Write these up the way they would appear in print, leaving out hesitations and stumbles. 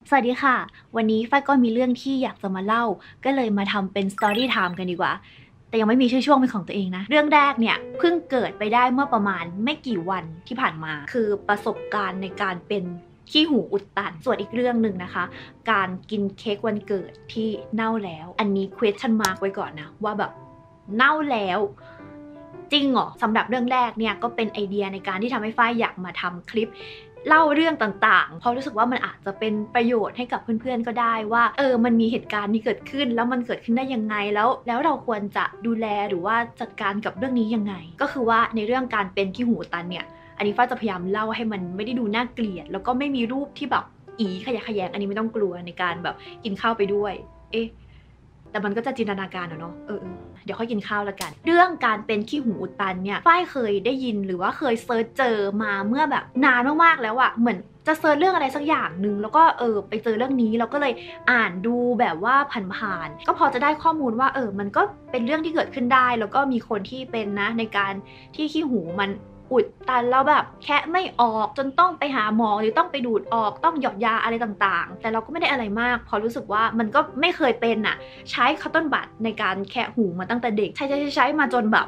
สวัสดีค่ะวันนี้ฝ้ายก็มีเรื่องที่อยากจะมาเล่าก็เลยมาทำเป็น Story Time กันดีกว่าแต่ยังไม่มีชื่อช่วงเป็นของตัวเองนะเรื่องแรกเนี่ยเพิ่งเกิดไปได้เมื่อประมาณไม่กี่วันที่ผ่านมาคือประสบการณ์ในการเป็นขี้หูอุดตันส่วนอีกเรื่องหนึ่งนะคะการกินเค้กวันเกิดที่เน่าแล้วอันนี้ question mark ไว้ก่อนนะว่าแบบเน่าแล้วจริงเหรอสำหรับเรื่องแรกเนี่ยก็เป็นไอเดียในการที่ทำให้ฝ้ายอยากมาทำคลิปเล่าเรื่องต่างๆเพราะรู้สึกว่ามันอาจจะเป็นประโยชน์ให้กับเพื่อนๆก็ได้ว่ามันมีเหตุการณ์นี้เกิดขึ้นแล้วมันเกิดขึ้นได้ยังไงแล้วเราควรจะดูแลหรือว่าจัดการกับเรื่องนี้ยังไงก็คือว่าในเรื่องการเป็นขี้หูตันเนี่ยอันนี้ฝ้ายจะพยายามเล่าให้มันไม่ได้ดูน่าเกลียดแล้วก็ไม่มีรูปที่แบบขยะแขยงอันนี้ไม่ต้องกลัวในการแบบกินข้าวไปด้วยแต่มันก็จะจินตนาการเนาะเดี๋ยวค่อยกินข้าวแล้วกันเรื่องการเป็นขี้หูอุดตันเนี่ยฝ้ายเคยได้ยินหรือว่าเคยเซิร์ชเจอมาเมื่อแบบนานมากๆแล้วอะเหมือนจะเซิร์ชเรื่องอะไรสักอย่างหนึ่งแล้วก็ไปเจอเรื่องนี้แล้วก็เลยอ่านดูแบบว่าผ่านๆก็พอจะได้ข้อมูลว่ามันก็เป็นเรื่องที่เกิดขึ้นได้แล้วก็มีคนที่เป็นนะในการที่ขี้หูมันอุดตันแล้วแบบแคะไม่ออกจนต้องไปหาหมอหรือต้องไปดูดออกต้องหยอดยาอะไรต่างๆแต่เราก็ไม่ได้อะไรมากพอรู้สึกว่ามันก็ไม่เคยเป็นอะใช้คัตเติ้ลบัดในการแคะหูมาตั้งแต่เด็กใช้มาจนแบบ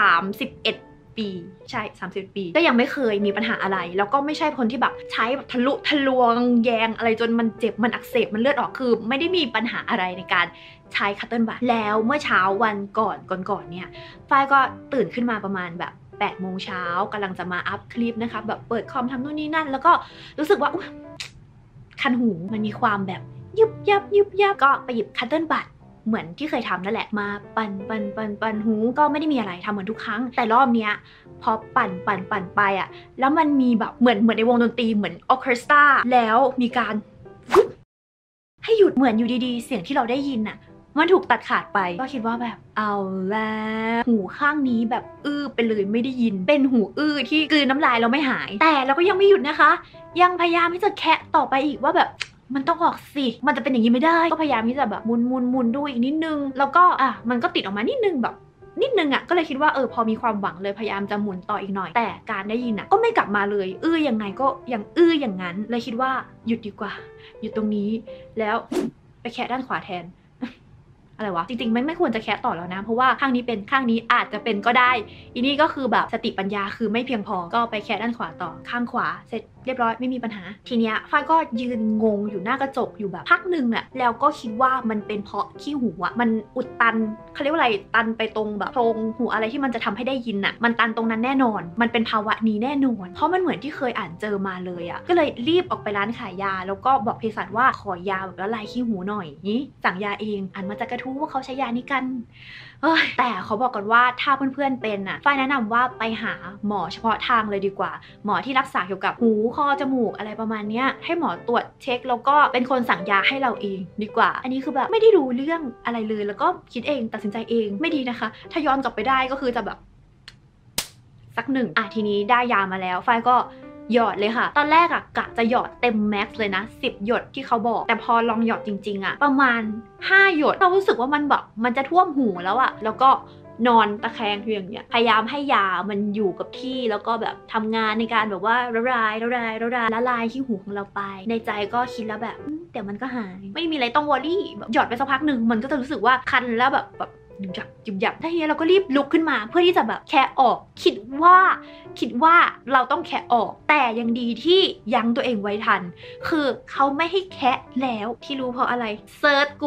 31 ปีใช่30 ปีก็ยังไม่เคยมีปัญหาอะไรแล้วก็ไม่ใช่คนที่แบบใช้แบบทะลุทะลวงแยงอะไรจนมันเจ็บมันอักเสบมันเลือดออกคือไม่ได้มีปัญหาอะไรในการใช้คัตเติ้ลบัดแล้วเมื่อเช้าวันก่อนเนี่ยฝ้ายก็ตื่นขึ้นมาประมาณแบบ8 โมงเช้ากำลังจะมาอัพคลิปนะคะแบบเปิดคอมทำนู่นนี่นั่นแล้วก็รู้สึกว่าคันหูมันมีความแบบยุบยับก็ไปหยิบคัตเติ้ลบัดเหมือนที่เคยทำนั่นแหละมาปั่นหูก็ไม่ได้มีอะไรทำเหมือนทุกครั้งแต่รอบเนี้ยพอปั่นไปอะแล้วมันมีแบบเหมือนในวงดนตรีเหมือนออร์เคสตราแล้วมีการให้หยุดเหมือนอยู่ดีๆเสียงที่เราได้ยินอะมันถูกตัดขาดไปก็คิดว่าแบบเอาแล้วหูข้างนี้แบบไปเลยไม่ได้ยินเป็นหูที่กลืนน้ำลายเราไม่หายแต่เราก็ยังไม่หยุดนะคะยังพยายามที่จะแคะต่อไปอีกว่าแบบมันต้องออกสิมันจะเป็นอย่างนี้ไม่ได้ก็พยายามที่จะแบบมุนดูอีกนิดนึงแล้วก็มันก็ติดออกมานิดนึงแบบนิดนึงก็เลยคิดว่าพอมีความหวังเลยพยายามจะหมุนต่ออีกหน่อยแต่การได้ยินก็ไม่กลับมาเลยยังไงก็ยังอย่างนั้นเลยคิดว่าหยุดดีกว่าหยุดตรงนี้แล้วไปแคะด้านขวาแทนอะไรวะจริงๆไม่ควรจะแคะต่อแล้วนะเพราะว่าข้างนี้เป็นข้างนี้อาจจะเป็นก็ได้อีนี่ก็คือแบบสติปัญญาคือไม่เพียงพอก็ไปแคะด้านขวาต่อข้างขวาเสร็จเรียบร้อยไม่มีปัญหาทีเนี้ยฝ้ายก็ยืนงงอยู่หน้ากระจกอยู่แบบพักหนึ่งแล้วก็คิดว่ามันเป็นเพราะขี้หูมันอุดตันเขาเรียกว่าอะไรตันไปตรงแบบโพรงหูอะไรที่มันจะทำให้ได้ยินมันตันตรงนั้นแน่นอนมันเป็นภาวะนี้แน่นอนเพราะมันเหมือนที่เคยอ่านเจอมาเลยก็เลยรีบออกไปร้านขายยาแล้วก็บอกเภสัชว่าขอยาแบบละลายขี้หูหน่อยนี่สั่งยาเองอ่านมาจากกระทู้ว่าเขาใช้ยานี้กันแต่เขาบอกกันว่าถ้าเพื่อนๆเป็นฝ้ายแนะนำว่าไปหาหมอเฉพาะทางเลยดีกว่าหมอที่รักษาเกี่ยวกับหูคอจมูกอะไรประมาณนี้ให้หมอตรวจเช็คแล้วก็เป็นคนสั่งยาให้เราเองดีกว่าอันนี้คือแบบไม่ได้รู้เรื่องอะไรเลยแล้วก็คิดเองตัดสินใจเองไม่ดีนะคะถ้าย้อนกลับไปได้ก็คือจะแบบสักหนึ่งทีนี้ได้ยามาแล้วฝ้ายก็หยอดเลยค่ะตอนแรกกะจะหยอดเต็มแม็กซ์เลยนะ10 หยดที่เขาบอกแต่พอลองหยอดจริงๆประมาณ5 หยดเรารู้สึกว่ามันแบบมันจะท่วมหูแล้วแล้วก็นอนตะแคงอย่างเงี้ยพยายามให้ยามันอยู่กับที่แล้วก็แบบทำงานในการแบบว่าละลายที่หูของเราไปในใจก็คิดแล้วแบบเดี๋ยวมันก็หายไม่มีอะไรต้องวอรี่แบบหยอดไปสักพักหนึ่งมันก็จะรู้สึกว่าคันแล้วแบบยุบยับทีนี้เราก็รีบลุกขึ้นมาเพื่อที่จะแบบแคะออกคิดว่าเราต้องแคะออกแต่ยังดีที่ยั้งตัวเองไว้ทันคือเขาไม่ให้แคะแล้วที่รู้เพราะอะไรเซิร์ช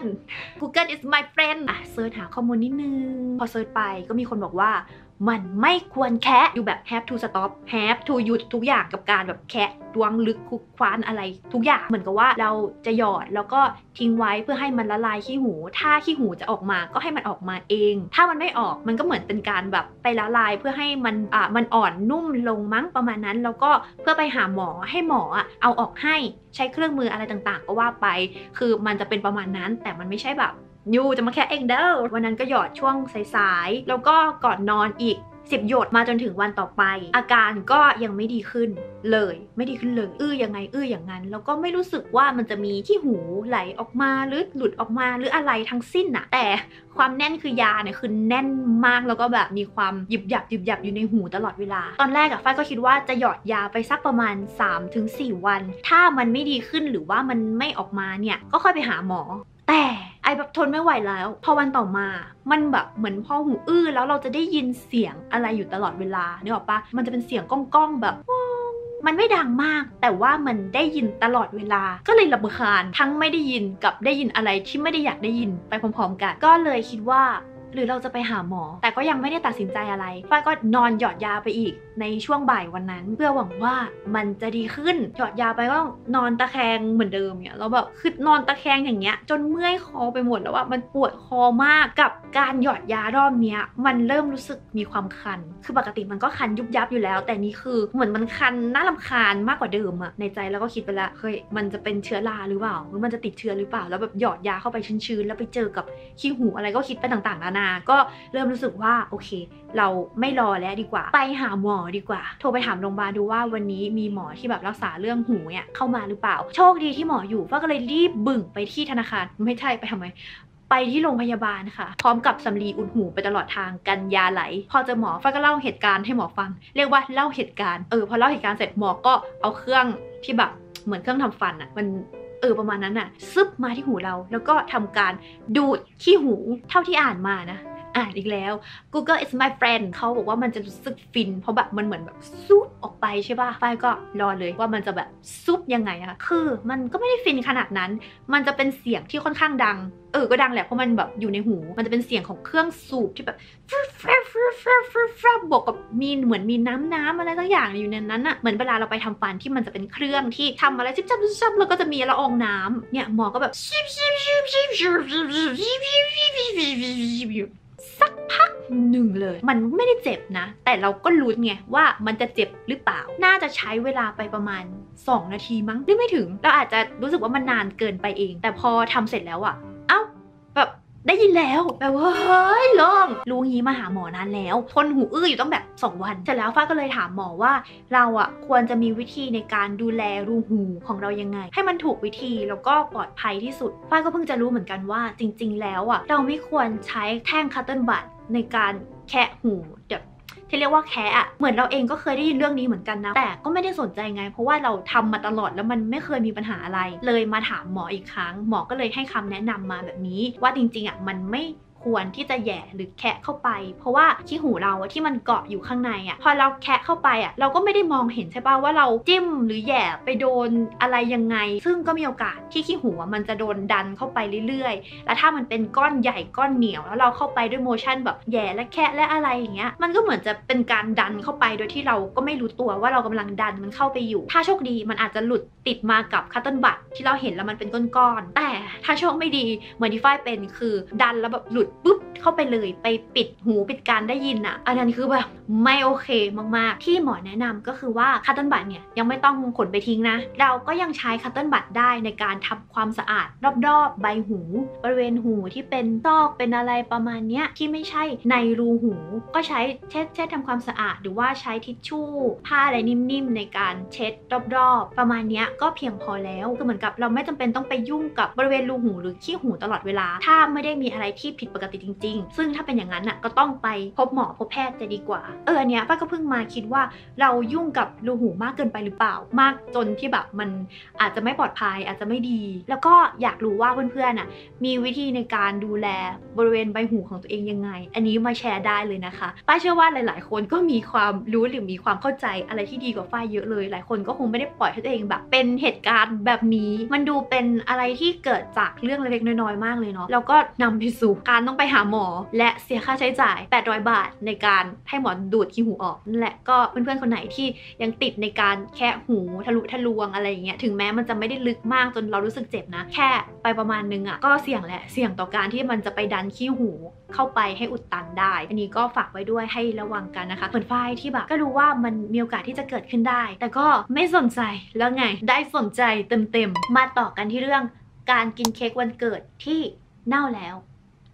Google is my friend เซิร์ชหาข้อมูลนิดนึงพอเซิร์ชไปก็มีคนบอกว่ามันไม่ควรแคะอยู่แบบ have to stop have to หยุดทุกอย่างกับการแบบแคะดวงลึกคุกคว้านอะไรทุกอย่างเหมือนกับว่าเราจะหยอดแล้วก็ทิ้งไว้เพื่อให้มันละลายขี้หูถ้าขี้หูจะออกมาก็ให้มันออกมาเองถ้ามันไม่ออกมันก็เหมือนเป็นการแบบไปละลายเพื่อให้มันอ่อนนุ่มลงมั้งประมาณนั้นแล้วก็เพื่อไปหาหมอให้หมอเอาออกให้ใช้เครื่องมืออะไรต่างๆก็ว่าไปคือมันจะเป็นประมาณนั้นแต่มันไม่ใช่แบบยูจะมาแค่เองเด้อวันนั้นก็หยอดช่วงสายๆแล้วก็ก่อนนอนอีก 10 หยดมาจนถึงวันต่อไปอาการก็ยังไม่ดีขึ้นเลยไม่ดีขึ้นเลยยังไงอย่างนั้นแล้วก็ไม่รู้สึกว่ามันจะมีขี้หูไหลออกมาหรือหลุดออกมาหรืออะไรทั้งสิ้นน่ะแต่ความแน่นคือยาเนี่ยคือแน่นมากแล้วก็แบบมีความหยิบหยับอยู่ในหูตลอดเวลาตอนแรกอะฝ้ายก็คิดว่าจะหยอดยาไปสักประมาณ 3-4 วันถ้ามันไม่ดีขึ้นหรือว่ามันไม่ออกมาเนี่ยก็ค่อยไปหาหมอแต่ไอแบบทนไม่ไหวแล้วพอวันต่อมามันแบบเหมือนพอหูแล้วเราจะได้ยินเสียงอะไรอยู่ตลอดเวลานึกออกปะมันจะเป็นเสียงก้องๆแบบมันไม่ดังมากแต่ว่ามันได้ยินตลอดเวลาก็เลยรำคาญทั้งไม่ได้ยินกับได้ยินอะไรที่ไม่ได้อยากได้ยินไปพร้อมๆกันก็เลยคิดว่าหรือเราจะไปหาหมอแต่ก็ยังไม่ได้ตัดสินใจอะไรฝ้ายก็นอนหยอดยาไปอีกในช่วงบ่ายวันนั้นเพื่อหวังว่ามันจะดีขึ้นหยอดยาไปก็นอนตะแคงเหมือนเดิมเนี่ยแล้วแบบคือนอนตะแคงอย่างเงี้ยจนเมื่อยคอไปหมดแล้วว่ามันปวดคอมากกับการหยอดยารอบเนี้ยมันเริ่มรู้สึกมีความคันคือปกติมันก็คันยุบยับอยู่แล้วแต่นี่คือเหมือนมันคันน่ารำคาญมากกว่าเดิมอะในใจแล้วก็คิดไปแล้วเฮ้ยมันจะเป็นเชื้อราหรือเปล่าหรือมันจะติดเชื้อหรือเปล่าแล้วแบบหยอดยาเข้าไปชื้นๆแล้วไปเจอกับขี้หูอะไรก็คิดไปต่างๆนานาก็เริ่มรู้สึกว่าโอเคเราไม่รอแล้วดีกว่าไปหาหมอดีกว่าโทรไปถามโรงพยาบาลดูว่าวันนี้มีหมอที่แบบรักษาเรื่องหูเนี่ยเข้ามาหรือเปล่าโชคดีที่หมออยู่ก็เลยรีบบึ่งไปที่ธนาคารไม่ใช่ไปทำไมไปที่โรงพยาบาลค่ะพร้อมกับสำลีอุดหูไปตลอดทางกันยาไหลพอเจอหมอฟ้าก็เล่าเหตุการณ์ให้หมอฟังเรียกว่าเล่าเหตุการณ์พอเล่าเหตุการณ์เสร็จหมอก็เอาเครื่องที่แบบเหมือนเครื่องทำฟันอะมันประมาณนั้นอะซึบมาที่หูเราแล้วก็ทำการดูดขี้หูเท่าที่อ่านมานะอ่านอีกแล้ว Google is my friend เขาบอกว่ามันจะรู้สึกฟินเพราะแบบมันเหมือนแบบซุบออกไปใช่ป่ะฝ้ายก็รอเลยว่ามันจะแบบซุบยังไงอะคือมันก็ไม่ได้ฟินขนาดนั้นมันจะเป็นเสียงที่ค่อนข้างดังก็ดังแหละเพราะมันแบบอยู่ในหูมันจะเป็นเสียงของเครื่องสูบที่แบบบวกกับมีเหมือนมีน้ำอะไรสักอย่างอยู่ในนั้นอะเหมือนเวลาเราไปทำฟันที่มันจะเป็นเครื่องที่ทำอะไรชิบชับแล้วก็จะมีละอองน้ำเนี่ยหมอก็แบบสักพักหนึ่งเลยมันไม่ได้เจ็บนะแต่เราก็รู้ไงว่ามันจะเจ็บหรือเปล่าน่าจะใช้เวลาไปประมาณ2 นาทีมั้งหรือไม่ถึงเราอาจจะรู้สึกว่ามันนานเกินไปเองแต่พอทำเสร็จแล้วอะแบบได้ยินแล้วแบบว่าเฮ้ยลองรู้งี้มาหาหมอนานแล้วทนหูอยู่ต้องแบบ2 วันเสร็จแล้วฟ้าก็เลยถามหมอว่าเราอะควรจะมีวิธีในการดูแลรูหูของเรายังไงให้มันถูกวิธีแล้วก็ปลอดภัยที่สุดฟ้าก็เพิ่งจะรู้เหมือนกันว่าจริงๆแล้วอะเราไม่ควรใช้แท่งคัตเติ้ลบัดในการแคะหูแบบที่เรียกว่าแคะอะเหมือนเราเองก็เคยได้ยินเรื่องนี้เหมือนกันนะแต่ก็ไม่ได้สนใจไงเพราะว่าเราทำมาตลอดแล้วมันไม่เคยมีปัญหาอะไรเลยมาถามหมออีกครั้งหมอก็เลยให้คำแนะนำมาแบบนี้ว่าจริงๆอะมันไม่ควรที่จะแหย่หรือแคะเข้าไปเพราะว่าขี้หูเราที่มันเกาะอยู่ข้างในอะพอเราแคะเข้าไปอะเราก็ไม่ได้มองเห็นใช่ป่ะว่าเราจิ้มหรือแหย่ไปโดนอะไรยังไงซึ่งก็มีโอกาสที่ขี้หูมันจะโดนดันเข้าไปเรื่อยๆแล้วถ้ามันเป็นก้อนใหญ่ก้อนเหนียวแล้วเราเข้าไปด้วยโมชั่นแบบแหย่และแคะและอะไรอย่างเงี้ยมันก็เหมือนจะเป็นการดันเข้าไปโดยที่เราก็ไม่รู้ตัวว่าเรากำลังดันมันเข้าไปอยู่ถ้าโชคดีมันอาจจะหลุดติดมากับคัตเติ้ลบัดที่เราเห็นแล้วมันเป็นก้อนๆแต่ถ้าโชคไม่ดีเหมือนที่ฝ้ายเป็นคือดันแล้วแบบหลุดปุ๊บเข้าไปเลยไปปิดหูปิดการได้ยินอ่ะอันนั้นคือแบบไม่โอเคมากๆที่หมอแนะนำก็คือว่าคัตเติ้ลบัดเนี่ยยังไม่ต้องขนไปทิ้งนะเราก็ยังใช้คัตเติ้ลบัดได้ในการทำความสะอาดรอบๆใบหูบริเวณหูที่เป็นซอกเป็นอะไรประมาณเนี้ยที่ไม่ใช่ในรูหูก็ใช้เช็ดทำความสะอาดหรือว่าใช้ทิชชู่ผ้าอะไรนิ่มๆในการเช็ดรอบๆประมาณเนี้ยก็เพียงพอแล้วคือเหมือนกับเราไม่จำเป็นต้องไปยุ่งกับบริเวณรูหูหรือขี้หูตลอดเวลาถ้าไม่ได้มีอะไรที่ผิดปกติจริงๆซึ่งถ้าเป็นอย่างนั้นน่ะก็ต้องไปพบหมอพบแพทย์จะดีกว่าอันเนี้ยป้าก็เพิ่งมาคิดว่าเรายุ่งกับรูหูมากเกินไปหรือเปล่ามากจนที่แบบมันอาจจะไม่ปลอดภัยอาจจะไม่ดีแล้วก็อยากรู้ว่าเพื่อนๆน่ะมีวิธีในการดูแลบริเวณใบหูของตัวเองยังไงอันนี้มาแชร์ได้เลยนะคะป้าเชื่อว่าหลายๆคนก็มีความรู้หรือมีความเข้าใจอะไรที่ดีกว่าฝ้ายเยอะเลยหลายคนก็คงไม่ได้ปล่อยให้ตัวเองแบบเป็นเหตุการณ์แบบนี้มันดูเป็นอะไรที่เกิดจากเรื่องเล็กๆน้อยๆมากเลยเนาะแล้วก็นำไปสู่การต้องไปหาหมอและเสียค่าใช้จ่าย800 บาทในการให้หมอดูดขี้หูออกนั่นแหละก็เพื่อนๆคนไหนที่ยังติดในการแคะหูทะลุทะลวงอะไรอย่างเงี้ยถึงแม้มันจะไม่ได้ลึกมากจนเรารู้สึกเจ็บนะแค่ไปประมาณนึงก็เสี่ยงแหละเสี่ยงต่อการที่มันจะไปดันขี้หูเข้าไปให้อุดตันได้อันนี้ก็ฝากไว้ด้วยให้ระวังกันนะคะเหมือนฝ้ายที่แบบก็รู้ว่ามันมีโอกาสที่จะเกิดขึ้นได้แต่ก็ไม่สนใจแล้วไงได้สนใจเต็มๆมาต่อกันที่เรื่องการกินเค้กวันเกิดที่เน่าแล้ว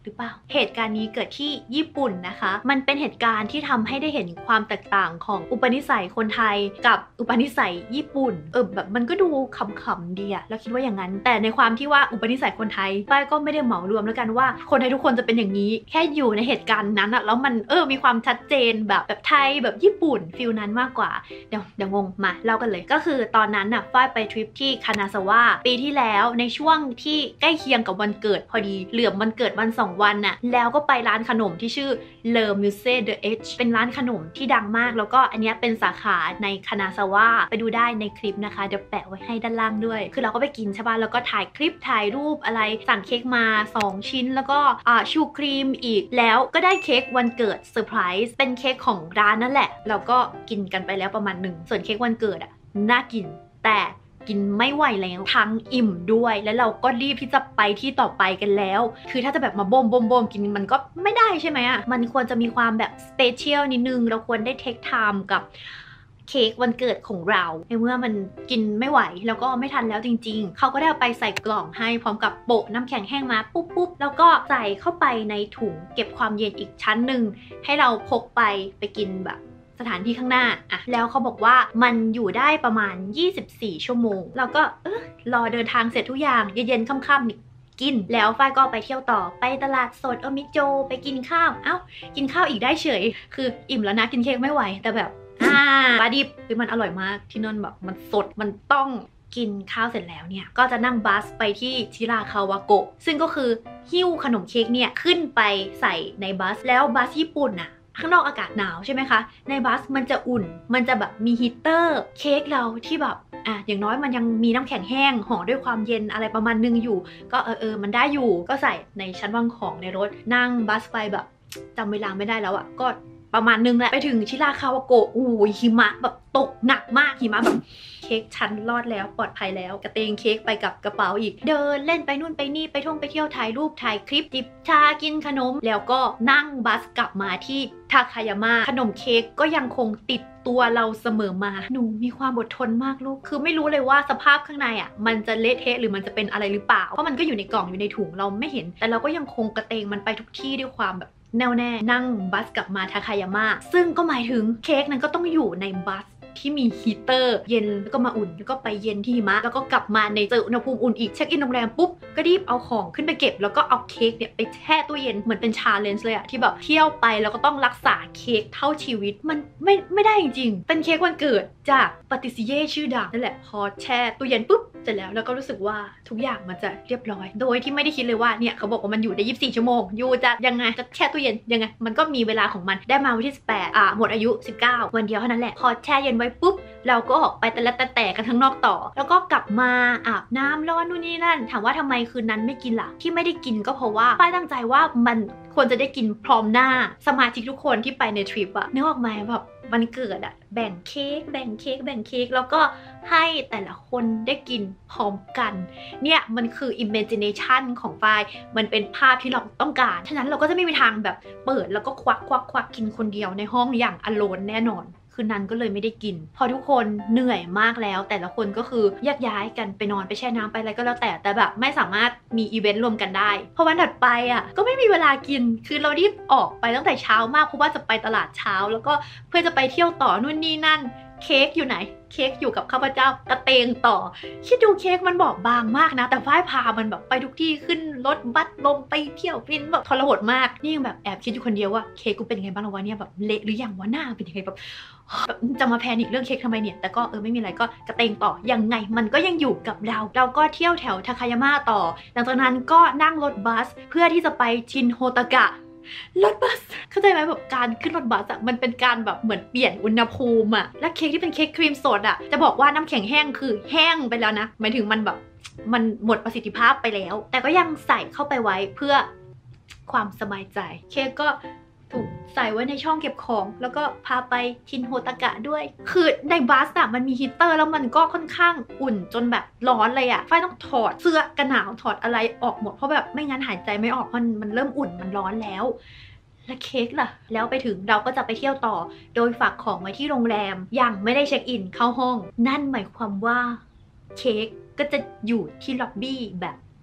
หรือเปล่าเหตุการณ์นี้เกิดที่ญี่ปุ่นนะคะมันเป็นเหตุการณ์ที่ทำให้ได้เห็นความแตกต่างของอุปนิสัยคนไทยกับอุปนิสัยญี่ปุ่นแบบมันก็ดูขำๆดีอะแล้วคิดว่าอย่างนั้นแต่ในความที่ว่าอุปนิสัยคนไทยป้ายก็ไม่ได้เหมารวมแล้วกันว่าคนไทยทุกคนจะเป็นอย่างนี้แค่อยู่ในเหตุการณ์นั้นอะแล้วมันมีความชัดเจนแบบไทยแบบญี่ปุ่นฟิลนั้นมากกว่าเดี๋ยวงงมาเล่ากันเลยก็คือตอนนั้นน่ะฝ้ายไปทริปที่คานาซาวะปีที่แล้วในช่วงที่ใกล้เคียงกับวันเกิดพอดีเหลื่อมวันเกิดวัน2 วันน่ะแล้วก็ไปร้านขนมที่ชื่อ Le Musée de H เป็นร้านขนมที่ดังมากแล้วก็อันนี้เป็นสาขาในคานาซาวะไปดูได้ในคลิปนะคะเดี๋ยวแปะไว้ให้ด้านล่างด้วยคือเราก็ไปกินใช่ป่ะแล้วก็ถ่ายคลิปถ่ายรูปอะไรสั่งเค้กมา2 ชิ้นแล้วก็ชูครีมอีกแล้วก็ได้เค้กวันเกิดเซอร์ไพรส์เป็นเค้กของร้านนั่นแหละเราก็กินกันไปแล้วประมาณ1ส่วนเค้กวันเกิดอะน่ากินแต่กินไม่ไหวแล้วทั้งอิ่มด้วยแล้วเราก็รีบที่จะไปที่ต่อไปกันแล้วคือถ้าจะแบบมาบ่มกินมันก็ไม่ได้ใช่ไหมอะมันควรจะมีความแบบสเปเชียลนิดนึงเราควรได้เทคไทม์กับเค้กวันเกิดของเราในเมื่อมันกินไม่ไหวแล้วก็ไม่ทันแล้วจริงๆเขาก็ได้เอาไปใส่กล่องให้พร้อมกับโปะน้ำแข็งแห้งมาปุ๊บแล้วก็ใส่เข้าไปในถุงเก็บความเย็นอีกชั้นหนึ่งให้เราพกไปกินแบบสถานที่ข้างหน้าอะแล้วเขาบอกว่ามันอยู่ได้ประมาณ24 ชั่วโมงเราก็รอเดินทางเสร็จทุกอย่างเย็นๆค่ำๆนี่กินแล้วฝ้ายก็ไปเที่ยวต่อไปตลาดสดมิโจไปกินข้าวกินข้าวอีกได้เฉยคืออิ่มแล้วนะกินเค้กไม่ไหวแต่แบบปลาดิบคือมันอร่อยมากที่นั่นแบบมันสดมันต้องกินข้าวเสร็จแล้วเนี่ยก็จะนั่งบัสไปที่ชิราคาวาโกะซึ่งก็คือหิ้วขนมเค้กเนี่ยขึ้นไปใส่ในบัสแล้วบัสญี่ปุ่นน่ะข้างนอกอากาศหนาวใช่ไหมคะในบัสมันจะอุ่นมันจะแบบมีฮีตเตอร์เค้กเราที่แบบอย่างน้อยมันยังมีน้ำแข็งแห้งห่อด้วยความเย็นอะไรประมาณนึงอยู่ก็มันได้อยู่ก็ใส่ในชั้นวางของในรถนั่งบัสไปแบบจำเวลาไม่ได้แล้วอะก็ประมาณนึงแหละไปถึงชิราคาวาโกะหิมะแบบตกหนักมากหิมะแบบเค้กชั้นรอดแล้วปลอดภัยแล้วกระเตงเค้กไปกับกระเป๋าอีกเดินเล่นไปนู่นไปนี่ไปท่องไปเที่ยวถ่ายรูปถ่ายคลิปจิบชากินขนมแล้วก็นั่งบัสกลับมาที่ทาคายาม่าขนมเค้กก็ยังคงติดตัวเราเสมอมาหนูมีความอดทนมากลูกคือไม่รู้เลยว่าสภาพข้างในอ่ะมันจะเละเทะหรือมันจะเป็นอะไรหรือเปล่าเพราะมันก็อยู่ในกล่องอยู่ในถุงเราไม่เห็นแต่เราก็ยังคงกระเตงมันไปทุกที่ด้วยความแบบแน่วแน่นั่งบัสกลับมาทาคายาม่าซึ่งก็หมายถึงเค้กนั้นก็ต้องอยู่ในบัสที่มีฮีเตอร์เย็นแล้วก็มาอุ่นแล้วก็ไปเย็นที่หิมะแล้วก็กลับมาในเจออุณหภูมิอุ่นอีกเช็คอินโรงแรมปุ๊บก็รีบเอาของขึ้นไปเก็บแล้วก็เอาเค้กเนี่ยไปแช่ตู้เย็นเหมือนเป็นชาเลนจ์เลยอะที่แบบเที่ยวไปแล้วก็ต้องรักษาเค้กเท่าชีวิตมันไม่ได้จริงๆเป็นเค้กวันเกิดจากปาติซิเย่ชื่อดังนั่นแหละพอแช่ตู้เย็นปุ๊บเสร็จแล้วก็รู้สึกว่าทุกอย่างมันจะเรียบร้อยโดยที่ไม่ได้คิดเลยว่าเนี่ยเขาบอกว่ามันอยู่ได้24 ชั่วโมงอยู่จะยังไงจะแช่ตู้เย็นยังไงมันก็มีเวลาของมันได้มาวันที่18หมดอายุ19วันเดียวเท่านั้นแหละพอแช่เย็นไว้ปุ๊บเราก็ออกไปแต่กันข้างนอกต่อแล้วก็กลับมาอาบน้ำร้อนนู่นนี่นั่นถามว่าทำไมคืนนั้นไม่กินล่ะที่ไม่ได้กินก็เพราะว่าป้ายตั้งใจว่ามันควรจะได้กินพร้อมหน้าสมาชิกทุกคนที่ไปในทริปอะนึกออกไหมแบบวันเกิดอะแบ่งเค้กแล้วก็ให้แต่ละคนได้กินพร้อมกันเนี่ยมันคือ imagination ของฝ้ายมันเป็นภาพที่เราต้องการฉะนั้นเราก็จะไม่มีทางแบบเปิดแล้วก็ควักกินคนเดียวในห้องอย่างอโลนแน่นอนคืนนั้นก็เลยไม่ได้กินพอทุกคนเหนื่อยมากแล้วแต่ละคนก็คือแยกย้ายกันไปนอนไปแช่น้ำไปอะไรก็แล้วแต่แบบไม่สามารถมีอีเวนต์รวมกันได้พอวันถัดไปก็ไม่มีเวลากินคือเรารีบออกไปตั้งแต่เช้ามากเพราะว่าจะไปตลาดเช้าแล้วก็เพื่อจะไปเที่ยวต่อนู่นนี่นั่นเค้กอยู่ไหนเค้กอยู่กับข้าพเจ้ากระเตงต่อคิดดูเค้กมันบอบบางมากนะแต่ฝ้ายพามันแบบไปทุกที่ขึ้นรถบัสลงไปเที่ยวฟินแบบทรหดมากนี่ยังแบบแอบคิดอยู่คนเดียวว่าเค้กกูเป็นยังไงบ้างวะเนี่ยแบบเละหรือยังวะหน้าเป็นยังไงแบบจะมาแพนิคเรื่องเค้กทำไมเนี่ยแต่ก็ไม่มีอะไรก็กระเตงต่อยังไงมันก็ยังอยู่กับเราก็เที่ยวแถวทาคายาม่าต่อหลังจากนั้นก็นั่งรถบัสเพื่อที่จะไปชินโฮตากะรถบัสเข้าใจไหมแบบการขึ้นรถบัสอะมันเป็นการแบบเหมือนเปลี่ยนอุณหภูมิอะและเค้กที่เป็นเค้กครีมสดอะจะบอกว่าน้ำแข็งแห้งคือแห้งไปแล้วนะหมายถึงมันแบบมันหมดประสิทธิภาพไปแล้วแต่ก็ยังใส่เข้าไปไว้เพื่อความสบายใจเค้กก็ถูกใส่ไว้ในช่องเก็บของแล้วก็พาไปชินโฮตากะด้วยคือในบัสอะมันมีฮีตเตอร์แล้วมันก็ค่อนข้างอุ่นจนแบบร้อนเลยอะฝ้ายต้องถอดเสื้อกันหนาวถอดอะไรออกหมดเพราะแบบไม่งั้นหายใจไม่ออกมันเริ่มอุ่นมันร้อนแล้วและเค้กล่ะแล้วไปถึงเราก็จะไปเที่ยวต่อโดยฝากของไว้ที่โรงแรมยังไม่ได้เช็คอินเข้าห้องนั่นหมายความว่าเค้กก็จะอยู่ที่ล็อบบี้แบบ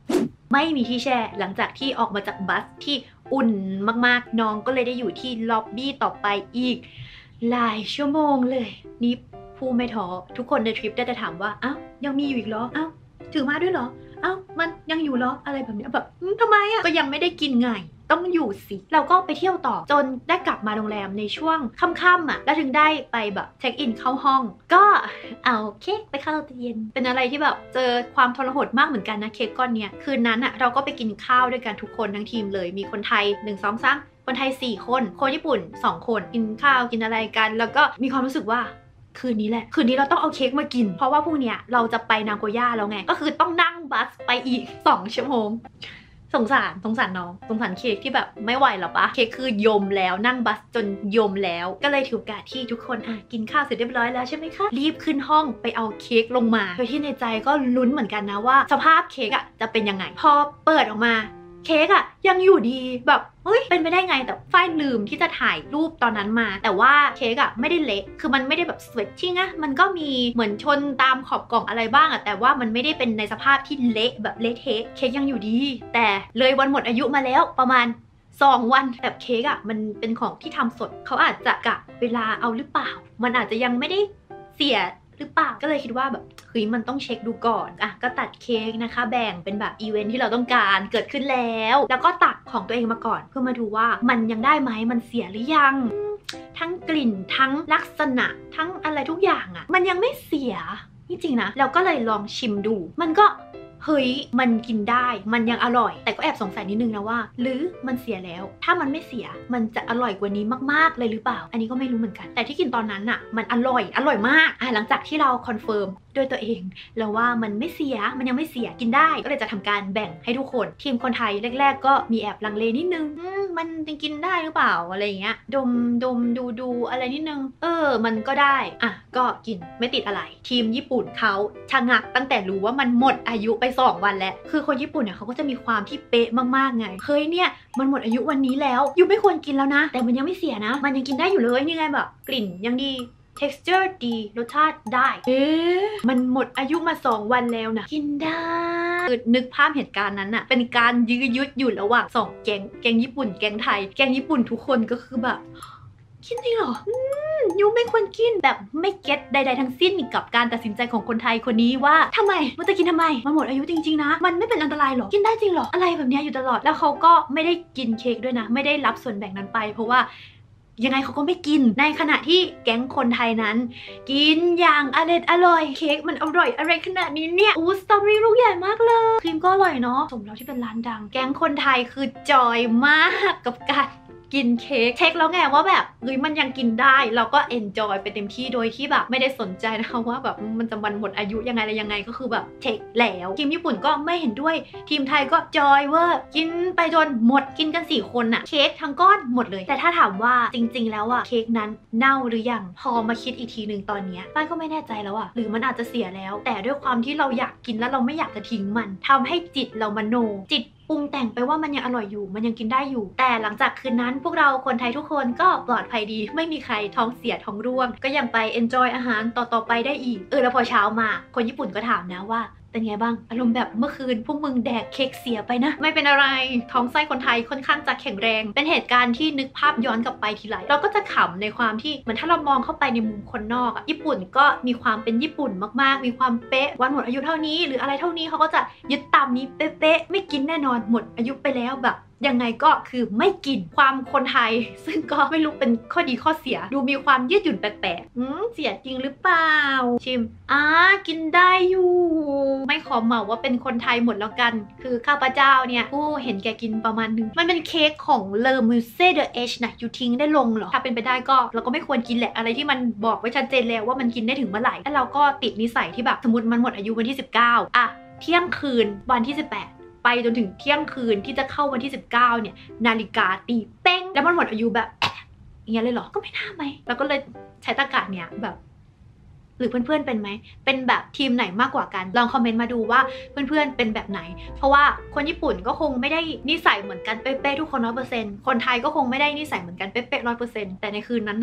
ไม่มีที่แช่หลังจากที่ออกมาจากบัสที่อุ่นมากๆน้องก็เลยได้อยู่ที่ล็อบบี้ต่อไปอีกหลายชั่วโมงเลยนี่ผู้ไม่ท้อทุกคนในทริปได้แต่ถามว่าอ้าวยังมีอยู่อีกเหรออ้าวถือมาด้วยเหรออ้าวมันยังอยู่เหรออะไรแบบนี้แบบทำไมอ่ะก็ยังไม่ได้กินไงต้องอยู่สิเราก็ไปเที่ยวต่อจนได้กลับมาโรงแรมในช่วงค่ำๆอ่ะแล้วถึงได้ไปแบบเช็คอินเข้าห้องก็เอาเค้กไปเข้าตู้เย็นเป็นอะไรที่แบบเจอความทรหดมากเหมือนกันนะเค้กก้อนเนี้ยคืนนั้นอ่ะเราก็ไปกินข้าวด้วยกันทุกคนทั้งทีมเลยมีคนไทย1 2 3คนไทย4คนคนญี่ปุ่น2คนกินข้าวกินอะไรกันแล้วก็มีความรู้สึกว่าคืนนี้แหละคืนนี้เราต้องเอาเค้กมากินเพราะว่าพรุ่งนี้เราจะไปนาโกย่าแล้วไงก็คือต้องนั่งบัสไปอีก2 ชั่วโมงสงสารน้องสงสารเค้กที่แบบไม่ไหวหรอปะเค้กคือยมแล้วนั่งบัสจนยมแล้วก็เลยถือโอกาสที่ทุกคนกินข้าวเสร็จเรียบร้อยแล้วใช่ไหมคะรีบขึ้นห้องไปเอาเค้กลงมาโดยที่ในใจก็ลุ้นเหมือนกันนะว่าสภาพเค้กจะเป็นยังไงพอเปิดออกมาเค้กยังอยู่ดีแบบเฮ้ยเป็นไปได้ไงแต่ฝ้ายลืมที่จะถ่ายรูปตอนนั้นมาแต่ว่าเค้กไม่ได้เละคือมันไม่ได้แบบสเวตชิ่งมันก็มีเหมือนชนตามขอบกล่องอะไรบ้างแต่ว่ามันไม่ได้เป็นในสภาพที่เละแบบเละเทะเค้กยังอยู่ดีแต่เลยวันหมดอายุมาแล้วประมาณ2 วันแต่เค้กมันเป็นของที่ทำสดเขาอาจจะกะเวลาเอาหรือเปล่ามันอาจจะยังไม่ได้เสียหรือเปล่าก็เลยคิดว่าแบบเฮ้ยมันต้องเช็คดูก่อนก็ตัดเค้กนะคะแบ่งเป็นแบบอีเวนท์ที่เราต้องการเกิดขึ้นแล้วก็ตักของตัวเองมาก่อนเพื่อมาดูว่ามันยังได้ไหมมันเสียหรือยังทั้งกลิ่นทั้งลักษณะทั้งอะไรทุกอย่างมันยังไม่เสียจริงๆนะเราก็เลยลองชิมดูมันก็เฮ้ยมันกินได้มันยังอร่อยแต่ก็แอบสงสัยนิดนึงนะว่าหรือมันเสียแล้วถ้ามันไม่เสียมันจะอร่อยกว่านี้มากๆเลยหรือเปล่าอันนี้ก็ไม่รู้เหมือนกันแต่ที่กินตอนนั้นมันอร่อยมากหลังจากที่เราคอนเฟิร์มด้วยตัวเองแล้วว่ามันไม่เสียมันยังไม่เสียกินได้ก็เลยจะทำการแบ่งให้ทุกคนทีมคนไทยแรกๆก็มีแอบลังเลนิดนึงมันจะกินได้หรือเปล่าอะไรอย่างเงี้ยดมดูอะไรนิดนึงมันก็ได้ก็กินไม่ติดอะไรทีมญี่ปุ่นเขาชะงักตั้งแต่รู้ว่ามันหมดอายุไป2 วันแล้วคือคนญี่ปุ่นเนี่ยเขาก็จะมีความที่เป๊ะมากๆไงเฮ้ยเนี่ยมันหมดอายุวันนี้แล้วยูไม่ควรกินแล้วนะแต่มันยังไม่เสียนะมันยังกินได้อยู่เลยนี่ไงแบบกลิ่นยังดีtexture ดีรสชาติได้มันหมดอายุมา2 วันแล้วนะกินได้นึกภาพเหตุการณ์นั้นเป็นการยื้อยุดอยู่ระหว่าง2 แก๊งญี่ปุ่นแก๊งไทยแก๊งญี่ปุ่นทุกคนก็คือแบบกินจริงเหรอยูไม่ควรกินแบบไม่เก็ตใดๆทั้งสิ้นกับการตัดสินใจของคนไทยคนนี้ว่าทำไมมันจะกินทำไมมันหมดอายุจริงๆนะมันไม่เป็นอันตรายหรอกินได้จริงหรออะไรแบบนี้อยู่ตลอดแล้วเขาก็ไม่ได้กินเค้กด้วยนะไม่ได้รับส่วนแบ่งนั้นไปเพราะว่ายังไงเขาก็ไม่กินในขณะที่แก๊งคนไทยนั้นกินอย่างอร่อยเค้กมันอร่อยอะไรขนาดนี้เนี่ยสตรอเบอรี่ลูกใหญ่มากเลยครีมก็อร่อยเนาะสมแล้วที่เป็นร้านดังแก๊งคนไทยคือจอยมากกับการกินเค้กเช็คแล้วไงว่าแบบเฮ้ยมันยังกินได้เราก็เอนจอยไปเต็มที่โดยที่แบบไม่ได้สนใจนะคะว่าแบบมันจะวันหมดอายุยังไงอะไรยังไงก็คือแบบเช็คแล้วทีมญี่ปุ่นก็ไม่เห็นด้วยทีมไทยก็จอยเวอร์กินไปจนหมดกินกัน4 คนเค้กทั้งก้อนหมดเลยแต่ถ้าถามว่าจริงๆแล้วเค้กนั้นเน่าหรือยังพอมาคิดอีกทีหนึ่งตอนนี้ป้ายก็ไม่แน่ใจแล้วหรือมันอาจจะเสียแล้วแต่ด้วยความที่เราอยากกินแล้วเราไม่อยากจะทิ้งมันทำให้จิตเรามโนจิตปรุงแต่งไปว่ามันยังอร่อยอยู่มันยังกินได้อยู่แต่หลังจากคืนนั้นพวกเราคนไทยทุกคนก็ปลอดภัยดีไม่มีใครท้องเสียท้องร่วงก็ยังไป enjoy อาหารต่อไปได้อีกแล้วพอเช้ามาคนญี่ปุ่นก็ถามนะว่าเป็นไงบ้างอารมณ์แบบเมื่อคืนพวกมึงแดกเค้กเสียไปนะไม่เป็นอะไรท้องไส้คนไทยค่อนข้างจะแข็งแรงเป็นเหตุการณ์ที่นึกภาพย้อนกลับไปทีไรเราก็จะขำในความที่เหมือนถ้าเรามองเข้าไปในมุมคนนอกญี่ปุ่นก็มีความเป็นญี่ปุ่นมากๆมีความเป๊ะวันหมดอายุเท่านี้หรืออะไรเท่านี้เขาก็จะยึดตามนี้เป๊ะๆไม่กินแน่นอนหมดอายุไปแล้วแบบยังไงก็คือไม่กินความคนไทยซึ่งก็ไม่รู้เป็นข้อดีข้อเสียดูมีความยืดหยุ่นแปลกๆเสียจริงหรือเปล่าชิมกินได้อยู่ไม่ขอเหมาว่าเป็นคนไทยหมดแล้วกันคือข้าพเจ้าเนี่ยผู้เห็นแกกินประมาณนึงมันเป็นเค้กของเลอมูเซ่เดอเอชนะอยู่ทิ้งได้ลงเหรอถ้าเป็นไปได้ก็เราก็ไม่ควรกินแหละอะไรที่มันบอกไว้ชัดเจนแล้วว่ามันกินได้ถึงเมื่อไหร่แล้วเราก็ติดนิสัยที่แบบสมมติมันหมดอายุวันที่19เที่ยงคืนวันที่18ไปจนถึงเที่ยงคืนที่จะเข้าวันที่19เนี่ยนาฬิกาตีเป้งแล้วมันหมดอายุแบบอย่างเงี้ยเลยเหรอก็ไม่น่าไหมแล้วก็เลยใช้ตะกาศเนี้ยแบบหรือเพื่อนๆเป็นไหมเป็นแบบทีมไหนมากกว่ากันลองคอมเมนต์มาดูว่าเพื่อนๆเป็นแบบไหนเพราะว่าคนญี่ปุ่นก็คงไม่ได้นิสัยเหมือนกันเป๊ะๆทุกคน100%คนไทยก็คงไม่ได้นิสัยเหมือนกันเป๊ะๆ100%แต่ในคืนนั้นน่ะ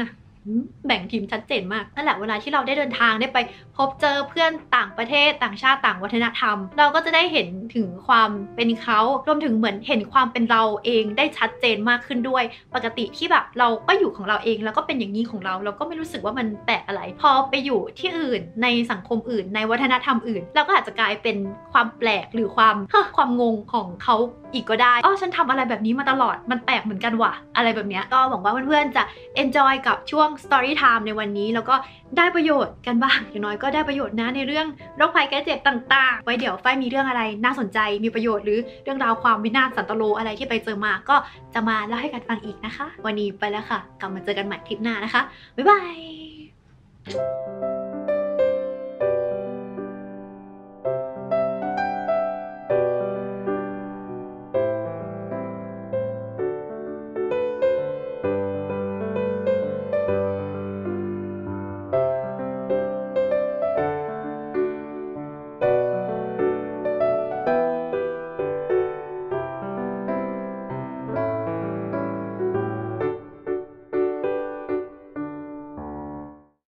แบ่งทีมชัดเจนมากนั่นแหละเวลาที่เราได้เดินทางได้ไปพบเจอเพื่อนต่างประเทศต่างชาติต่างวัฒนธรรมเราก็จะได้เห็นถึงความเป็นเขารวมถึงเหมือนเห็นความเป็นเราเองได้ชัดเจนมากขึ้นด้วยปกติที่แบบเราก็อยู่ของเราเองแล้วก็เป็นอย่างนี้ของเราก็ไม่รู้สึกว่ามันแปลกอะไรพอไปอยู่ที่อื่นในสังคมอื่นในวัฒนธรรมอื่นเราก็อาจจะกลายเป็นความแปลกหรือความงงของเขาอีกก็ได้ฉันทำอะไรแบบนี้มาตลอดมันแปลกเหมือนกันว่ะอะไรแบบนี้ก็หวังว่าเพื่อนๆจะ enjoy กับช่วง story time ในวันนี้แล้วก็ได้ประโยชน์กันบ้างอย่างน้อยก็ได้ประโยชน์นะในเรื่องโรคภัยแก้เจ็บต่างๆไว้เดี๋ยวฝ้ายมีเรื่องอะไรน่าสนใจมีประโยชน์หรือเรื่องราวความวินาศสันตโลอะไรที่ไปเจอมาก็จะมาเล่าให้กันฟังอีกนะคะวันนี้ไปแล้วค่ะกลับมาเจอกันใหม่คลิปหน้านะคะบ๊ายบาย